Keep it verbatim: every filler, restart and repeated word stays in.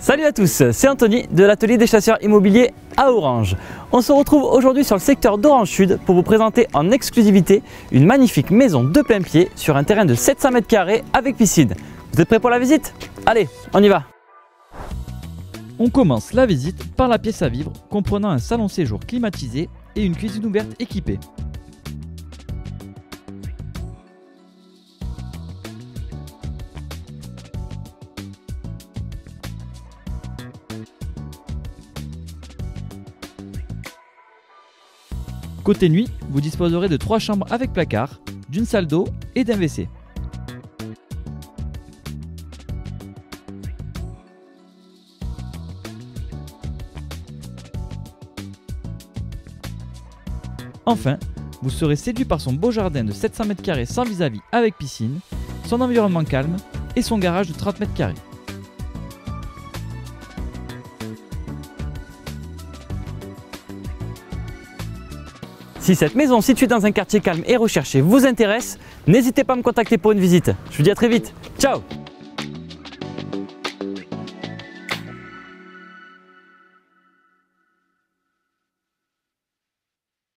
Salut à tous, c'est Anthony de l'atelier des chasseurs immobiliers à Orange. On se retrouve aujourd'hui sur le secteur d'Orange Sud pour vous présenter en exclusivité une magnifique maison de plein pied sur un terrain de sept cents mètres carrés avec piscine. Vous êtes prêts pour la visite? Allez, on y va! On commence la visite par la pièce à vivre comprenant un salon séjour climatisé et une cuisine ouverte équipée. Côté nuit, vous disposerez de trois chambres avec placard, d'une salle d'eau et d'un W C. Enfin, vous serez séduit par son beau jardin de sept cents mètres carrés sans vis-à-vis avec piscine, son environnement calme et son garage de trente mètres carrés. Si cette maison située dans un quartier calme et recherché vous intéresse, n'hésitez pas à me contacter pour une visite. Je vous dis à très vite. Ciao!